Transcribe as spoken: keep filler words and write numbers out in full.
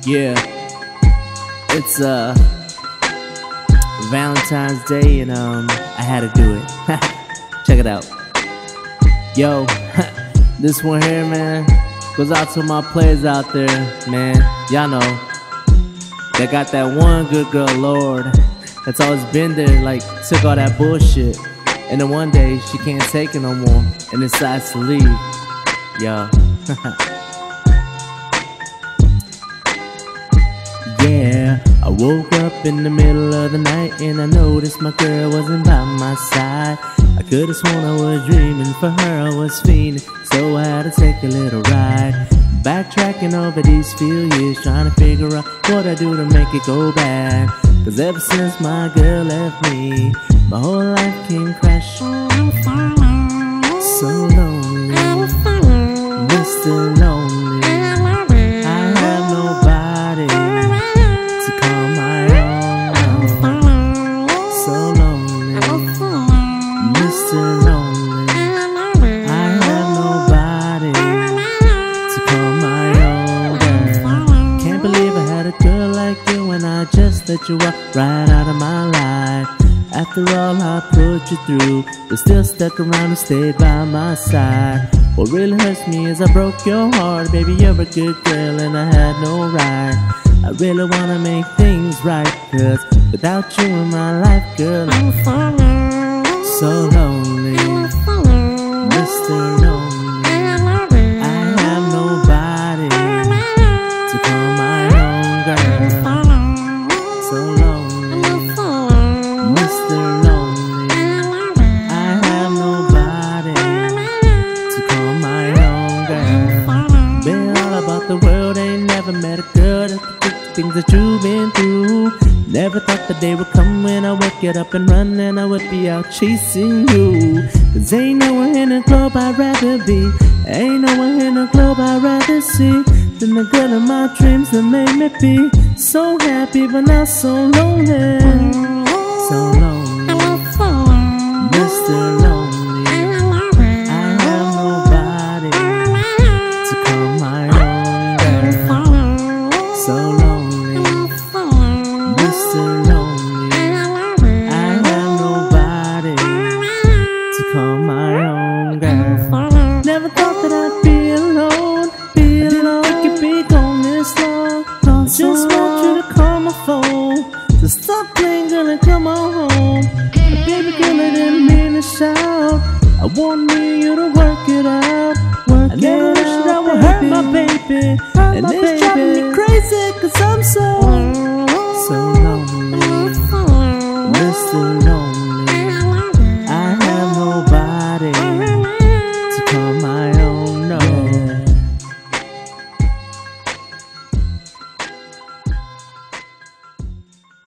Yeah, it's uh Valentine's Day and um I had to do it. Check it out. Yo, this one here, man, goes out to my players out there, man. Y'all know they got that one good girl, Lord, that's always been there, like took all that bullshit, and then one day she can't take it no more and decides to leave. Yo. Yeah, I woke up in the middle of the night and I noticed my girl wasn't by my side. I could've sworn I was dreaming, for her I was fiending, so I had to take a little ride. Backtracking over these few years, trying to figure out what I do to make it go bad. Cause ever since my girl left me, my whole life came crashing. So lonely, Mister Lonely. I have nobody to call my own. So lonely, Mister Lonely. I have nobody to call my own. Can't believe I had a girl like you and I just let you walk right out of my life. After all I put you through, you still stuck around and stayed by my side. What really hurts me is I broke your heart. Baby, you're a good girl and I had no right. I really wanna make things right, cause without you in my life, girl, I'm so lonely, Mister Lonely. I have nobody to call my own, girl. So lonely, Mister Lonely. I have nobody to call my own, girl. Been all about the world, ain't never met a girl that could do the things that you've been through. Never thought the day would come when I would get up and run and I would be out chasing you. Cause ain't no one in the globe I'd rather be, ain't no one in the globe I'd rather see than the girl of my dreams that made me be so happy but not so lonely. So lonely, Mister Lonely. I have nobody to call my own, girl. So lonely, Mister Lonely. I have nobody to call my own, girl. Never thought that I'd be alone, be alone. I could be gone this long. I just want you to call my phone, so stop playing, girl, and come on home. But baby girl, I didn't mean to shout. I want me and you to work it out. Work I never wish that I would hurt my baby, hurt and my it's baby. Driving me crazy cause I'm so, so lonely, Mister